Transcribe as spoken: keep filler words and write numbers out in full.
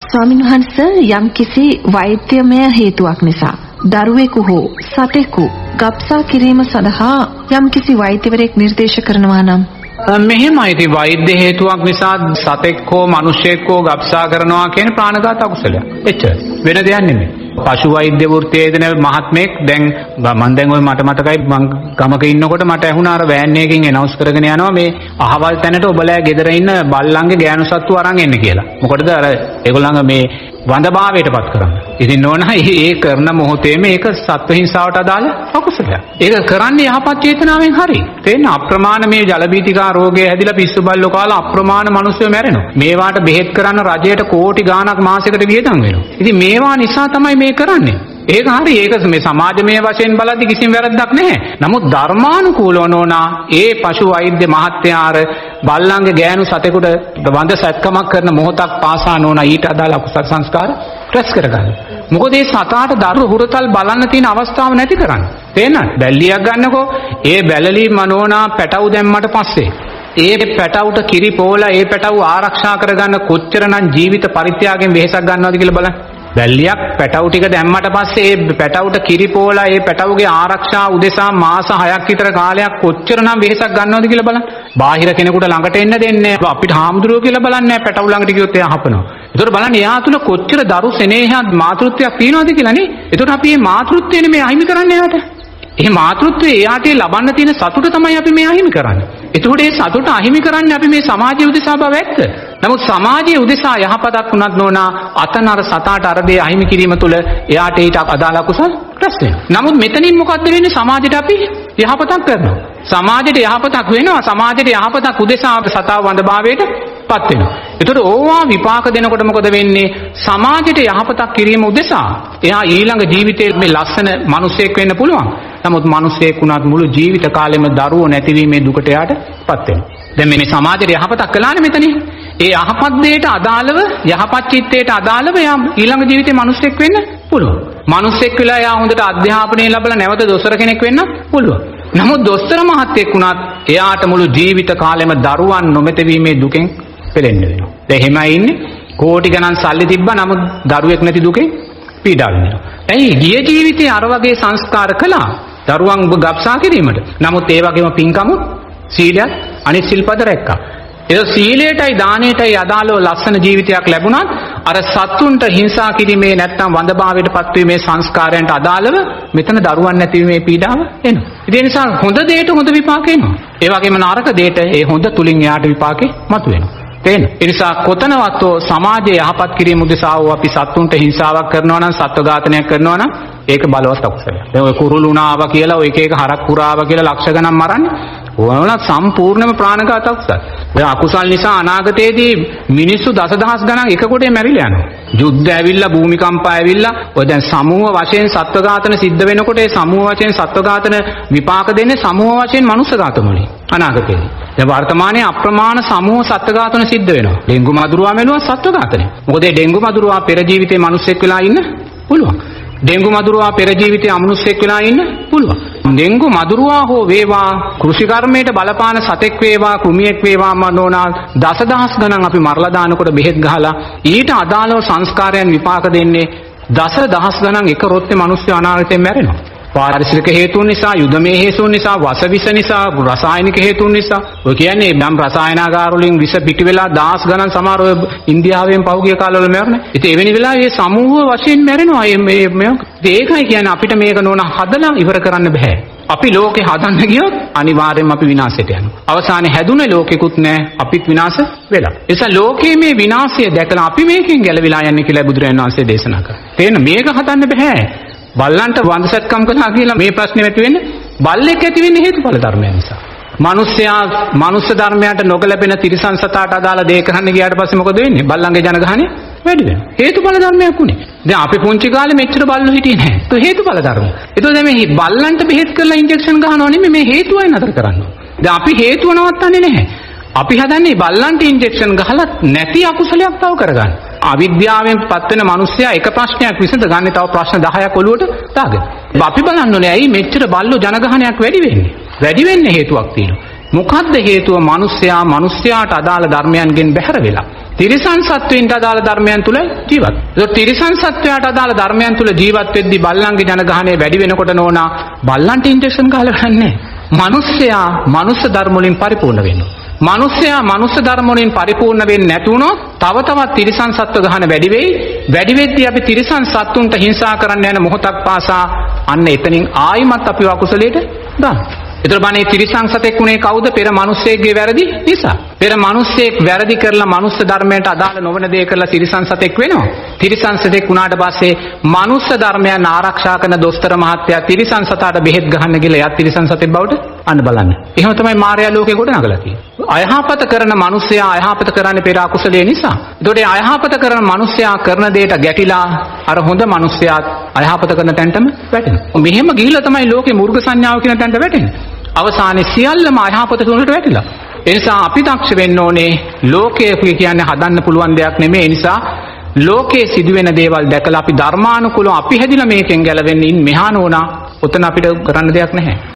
ස්වාමීන් වහන්සේ යම් කිසි වෛද්‍යමය හේතුවක් නිසා දරුවෙකු හෝ සතෙකු ගබ්සා කිරීම සඳහා යම් කිසි වෛද්‍යවරයෙක් නිර්දේශ කරනවා නම් මෙහෙමයි. ඉතින් වෛද්‍ය හේතුවක් නිසා සතෙක් හෝ මිනිසෙක් හෝ ගබ්සා කරනවා කියන ප්‍රාණඝාත අකුසලයක්. එච්චර. වෙන දෙයක් නෙමෙයි. පශු වෛද්‍ය වෘත්තියේ දෙන මහත්මයෙක් දැන් මම දැන් ওই මට මතකයි මං ගමක ඉන්නකොට මට ඇහුණා අර වෑන් එකකින් එනවුස් කරගෙන යනවා මේ අහවල් තැනට ඔබලා ගෙදර ඉන්න බල්ලන්ගේ ගෑනු සත්තු අරන් එන්න කියලා. මොකටද අර ඒගොල්ලන්ගේ මේ වඳභාවයටපත් කරන්න. ඉතින් නෝනා ඒ කරන මොහොතේ මේක සත්ව හිංසාවට අදාළ අකුසලයක්. ඒක කරන්නේ යහපත් චේතනාවෙන් හරි. තේන්න අප්‍රමාණ මේ ජල බීතිකා රෝගය හැදිලා පිස්සු බල්ලෝ කාලා අප්‍රමාණ මිනිස්සු මැරෙනවා. මේවාට බෙහෙත් කරන්න රජයට කෝටි ගාණක් මාසෙකට වියදම් වෙනවා. ඉතින් මේවා නිසා තමයි මේ කරන්නේ. ඒක හරි. ඒක මේ සමාජමය වශයෙන් බලද්දි කිසිම වැරද්දක් නැහැ. නමුත් ධර්මානුකූලව නෝනා ඒ පශු වෛද්‍ය මහත්තයාර බල්ලන්ගේ ගෑනු සතෙකුට වඳ සැත්කමක් කරන මොහොතක් පාසා නෝනා ඊට අදාළ අකුසල සංස්කාර රැස් කරගන්න. මොකද ඒ සතාට දරු හුරතල් බලන්න තියෙන අවස්ථාව නැති කරන්නේ. තේන්නද? බැල්ලියක් ගන්නකෝ. ඒ බැලලි මනෝනා පැටවු දැම්මට පස්සේ ඒ පැටවුට කිරි පොවලා ඒ පැටවු ආරක්ෂා කරගන්න කොච්චරනම් ජීවිත පරිත්‍යාගයෙන් වෙහෙසක් ගන්නවද කියලා බලන්න. බැල්ලියක් පැටවු ටික දැම්මට පස්සේ ඒ පැටවුට කිරි පොවලා ඒ පැටවුගේ ආරක්ෂා උදෙසා මාස හයක් විතර කාලයක් කොච්චරනම් වෙහෙසක් ගන්නවද කියලා බලන්න. බාහිර කෙනෙකුට ළඟට එන්න දෙන්නේ අපිට හාමුදුරුවෝ කියලා බලන්නේ පැටවු ළඟට ගියොත් එයා හපනවා. ඒතකොට බලන්න එයා තුල කොච්චර දරු සෙනෙහයක් මාතෘත්වයක් තියෙනවද කියලා නේ. ඒතකොට අපි මේ මාතෘත්වයනේ මේ අහිමි කරන්නේ එයාට. ඒ මාතෘත්වයේ එයාට ලබන්න තියෙන සතුට තමයි අපි මේ අහිමි කරන්නේ. එතකොට මේ සතුට අහිමි කරන්නේ අපි මේ සමාජයේ උදෙසා බව ඇත්ත. නමුත් සමාජයේ උදෙසා යහපතක් වුණත් නෝනා අතනර සතාට අර දේ අහිමි කිරීම තුළ එයාට ඊට අදාළ අකුසල රැස් වෙනවා. නමුත් මෙතනින් මොකද්ද වෙන්නේ? සමාජයට අපි යහපතක් කරනවා. සමාජයට යහපතක් වෙනවා. සමාජයට යහපතක් උදෙසා සතාව වඳභාවයට පත් වෙනවා. ඒතකොට ඕවා විපාක දෙනකොට මොකද වෙන්නේ? සමාජයට යහපතක් කිරීම උදෙසා එයා ඊළඟ ජීවිතේ මේ ලස්සන මිනිසෙක් වෙන්න පුළුවන්. නමුත් මිනිසෙක් වුණත් මුළු ජීවිත කාලෙම දරුවෝ නැතිවීමේ දුකට එයාට පත් වෙනවා. දැන් මේ සමාජයට යහපතක් කළානේ මෙතනින්. ඒ යහපත් දෙයට අදාළව යහපත් චිත්තයට අදාළව එයා ඊළඟ ජීවිතේ මිනිසෙක් වෙන්න පුළුවන්. මිනිසෙක් වෙලා එයා හොඳට අධ්‍යාපනය ලැබලා නැවත දොස්තර කෙනෙක් වෙන්න පුළුවන්. නමුත් දොස්තර මහත්තයෙක් වුණත් එයාට මුළු ජීවිත කාලෙම දරුවන් නොමැතිවීමේ දුකෙන් පෙළෙන්න වෙනවා. දැන් එහෙමයි ඉන්නේ. කෝටි ගණන් සල්ලි තිබ්බා නමුත් දරුවෙක් නැති දුකෙන් පීඩා විඳිනවා. ඇයි ගිය ජීවිතේ අර වගේ සංස්කාර කළා දරුවන් ගබ්සා කිරීමට. නමුත් ඒ වගේම පින්කම සීලයක් අනිත් සිල්පද රැක්කා. ඒ සීලයටයි දානයටයි අදාළව ලස්සන ජීවිතයක් ලැබුණත් අර සත්තුන්ට හිංසා කිරීමේ නැත්නම් වඳභාවයට පත්වීමේ සංස්කාරයන්ට අදාළව මෙතන දරුවන් නැතිවීමේ පීඩාව එනවා. ඒ නිසා හොඳ දෙයට හොඳ විපාක එනවා. ඒ වගේම නරක දෙයට ඒ හොඳ තුලින් එයාට විපාකේ මතුවෙනවා. තේන්න. ඒ නිසා කොතනවත් සමාජයේ යහපත් කිරීම උදෙසා අපි සත්තුන්ට හිංසාවක් කරනවා නම් සත්ව ඝාතනයක් කරනවා නම් ඒක බලවත් අකුසලයක්. දැන් ඔය කුරුළුණාව කියලා ඔය එක එක හරක් පුරාව කියලා ලක්ෂ ගණන් මරන්නේ ඕනනම් සම්පූර්ණම ප්‍රාණඝාත අකුසල. දැන් අකුසල් නිසා අනාගතයේදී මිනිස්සු දසදහස් ගණන් එක කොටේ මැරිලා යනවා. යුද්ධ ඇවිල්ලා භූමිකම්පා ඇවිල්ලා ඔය දැන් සමූහ වශයෙන් සත්ව ඝාතන සිද්ධ වෙනකොට ඒ සමූහ වශයෙන් සත්ව ඝාතන විපාක දෙන්නේ සමූහ වශයෙන් මනුෂ්‍ය ඝාතන වලින් අනාගතයේදී. දැන් වර්තමානයේ අප්‍රමාණ සමූහ සත්ව ඝාතන සිද්ධ වෙනවා. ඩෙන්ගු මදුරුවා මෙලුවා සත්ව ඝාතනය. මොකද ඒ ඩෙන්ගු මදුරුවා පෙර ජීවිතේ මිනිස්සෙක් වෙලා ඉන්න පුළුවන්. ඩෙන්ගු මදුරුවා පෙර ජීවිතේ අමනුෂ්‍යෙක් වෙලා ඉන්න පුළුවන්. ඩෙන්ගු මදුරුවා හෝ වේවා කෘෂි කර්මයට බලපාන සතෙක් වේවා කෘමියෙක් වේවා මනෝනා දසදහස් ගණන් අපි මරලා දානකොට බෙහෙත් ගහලා ඊට අදාළව සංස්කාරයන් විපාක දෙන්නේ දසදහස් ගණන් එක රොත්තේ මිනිස්සු අනාගතයෙන් මැරෙනවා. පාරිසරික හේතුන් නිසා, යුදමේ හේතුන් නිසා, වසවිස නිසා, රසායනික හේතුන් නිසා. ඔය කියන්නේ නම් රසායනාගාර වලින් විස පිටි වෙලා දහස් ගණන් සමහර ඔය ඉන්දියාවෙන් පහුගිය කාලවල මැරුණේ. ඉතින් එවැනි වෙලාවෙ මේ සමූහ වශයෙන් මැරෙනවා. මේ මේ ඒකයි කියන්නේ අපිට මේක නෝන හදලා ඉවර කරන්න බෑ. අපි ලෝකේ හදන්න ගියොත් අනිවාර්යයෙන්ම අපි විනාශයට යනවා. අවසානයේ හැදුනේ ලෝකෙකුත් නෑ අපිත් විනාශ වෙලා. ඒ නිසා ලෝකයේ මේ විනාශය දැකලා අපි මේකෙන් ගැලවිලා යන්නේ කියලා බුදුරජාණන් වහන්සේ දේශනා කරා. තේන්න මේක හදන්න බෑ. බල්ලන්ට වංශසත්කම් කළා කියලා මේ ප්‍රශ්නේ ඇති වෙන්නේ බල්ලෙක් ඇති වෙන්නේ හේතුඵල ධර්මයන් නිසා. මිනිස්සයා මනුස්ස ධර්මයට නොගැලපෙන තිරිසන් සතාට අදාළ දේ කරන්න ගියාට පස්සේ මොකද වෙන්නේ? බල්ලන්ගේ ජනගහනය වැඩි වෙනවා. හේතුඵල ධර්මයක් උනේ. දැන් අපි පුංචි කාලේ මෙච්චර බල්ලෝ හිටියේ නැහැ. ඒක හේතුඵල ධර්ම. ඒතකොට දැන් මේ බල්ලන්ට බෙහෙත් කරලා ඉන්ජෙක්ෂන් ගහනවා නෙමෙයි මේ හේතුවයි නතර කරන්න ඕනේ. දැන් අපි හේතුව නවත්තන්නේ නැහැ. අපි හදන්නේ බල්ලන්ට ඉන්ජෙක්ෂන් ගහලා නැති අකුසලයක් තව කරගන්න. අවිද්‍යාවෙන් පත් වෙන මිනිස්සයා එක ප්‍රශ්නයක් විසඳ ගන්න තව ප්‍රශ්න දහයක් ඔලුවට දාගෙන. අපි බලන්න ඕනේ ඇයි මෙච්චර බල්ලෝ ජනගහනයක් වැඩි වෙන්නේ? වැඩි වෙන්නේ හේතුවක් තියෙනවා. මොකද්ද හේතුව? මිනිස්සයා මිනිස්යාට අදාළ ධර්මයන්ගෙන් බැහැර වෙලා තිරිසන් සත්වයින්ට අදාළ ධර්මයන් තුල ජීවත්. ඒක තිරිසන් සත්වයාට අදාළ ධර්මයන් තුල ජීවත් වෙද්දී බල්ලන්ගේ ජනගහනය වැඩි වෙනකොට නෝනා බල්ලන්ට ඉන්ජෙක්ෂන් ගහලා ගන්නෑ. මිනිස්සයා මනුස්ස ධර්ම වලින් පරිපූර්ණ වෙනවා. මිනිස්සයා මනුස්ස ධර්ම වලින් පරිපූර්ණ වෙන්නේ නැතුනොත් තව තවත් තිරිසන් සත්ව ගහන වැඩි වෙයි. වැඩි වෙද්දී අපි තිරිසන් සත්තුන්ට හිංසා කරන්න යන මොහොතක් පාසා අන්න එතනින් ආයිමත් අපි අකුසලයට දානවා. ඒතර බණේ තිරිසන් සතෙක් උනේ කවුද? පෙර මිනිස්සෙක්ගේ වැරදි නිසා. පෙර මිනිස්සෙක් වැරදි කරලා මනුස්ස ධර්මයට අදාළ නොවන දේ කරලා තිරිසන් සතෙක් වෙනවා. තිරිසන් සතෙක් වුණාට පස්සේ මනුස්ස ධර්මයන් ආරක්ෂා කරන දොස්තර මහත්තයා තිරිසන් සතාට බෙහෙත් ගහන්න ගිහලා යත් තිරිසන් සතෙක් බවට අන්න බලන්න. එහෙම තමයි මායාව ලෝකේ ගොඩනගලා තියෙන්නේ. අයහපත කරන මිනිස්සයා අයහපත කරන්නේ පෙර අකුසලයේ නිසා. ඒතකොට අයහපත කරන මිනිස්සයා කරන දෙයට ගැටිලා අර හොඳ මිනිස්සයාත් අයහපත කරන තැනටම වැටෙනවා. මෙහෙම ගිහිල්ලා තමයි ලෝකේ මුර්ග සංඥාව කියන තැනට වැටෙන්නේ. අවසානයේ සියල්ලම අයහපත තුනට වැටිලා. ඒ නිසා අපි දක්ෂ වෙන්න ඕනේ. ලෝකය කියන්නේ හදන්න පුළුවන් දෙයක් නෙමෙයි. ඒ නිසා ලෝකයේ සිදුවෙන දේවල් දැකලා අපි ධර්මානුකූලව අපි හැදිලා මේකෙන් ගැලවෙන්න ඉන් මෙහා නෝනා. ඔතන අපිට කරන්න දෙයක් නැහැ.